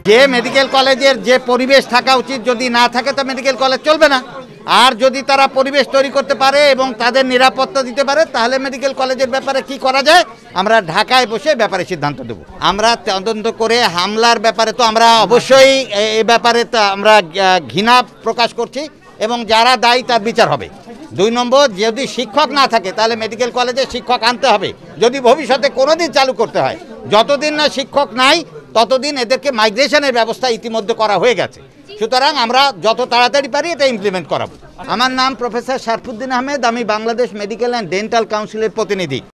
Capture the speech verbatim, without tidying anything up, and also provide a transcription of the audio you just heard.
যে মেডিকেল কলেজের যে পরিবেশ থাকা উচিত যদি না থাকে তো মেডিকেল কলেজ চলবে না। আর যদি তারা পরিবেশ তৈরি করতে পারে এবং তাদের নিরাপত্তা দিতে পারে তাহলে মেডিকেল কলেজের ব্যাপারে কি করা যায় আমরা ঢাকায় বসে ব্যাপারে সিদ্ধান্ত দেব। আমরা তদন্ত করে হামলার ব্যাপারে তো আমরা অবশ্যই এই ব্যাপারে তো আমরা ঘৃণা প্রকাশ করছি এবং যারা দায়ী তার বিচার হবে। দুই নম্বর, যদি শিক্ষক না থাকে তাহলে মেডিকেল কলেজে শিক্ষক আনতে হবে যদি ভবিষ্যতে কোনোদিন চালু করতে হয়। যতদিন না শিক্ষক নাই ততদিন এদেরকে মাইগ্রেশনের ব্যবস্থা ইতিমধ্যে করা হয়ে গেছে। সুতরাং আমরা যত তাড়াতাড়ি পারি এটা ইমপ্লিমেন্ট করাবো। আমার নাম প্রফেসর শারফুদ্দিন আহমেদ, আমি বাংলাদেশ মেডিকেল অ্যান্ড ডেন্টাল কাউন্সিলের প্রতিনিধি।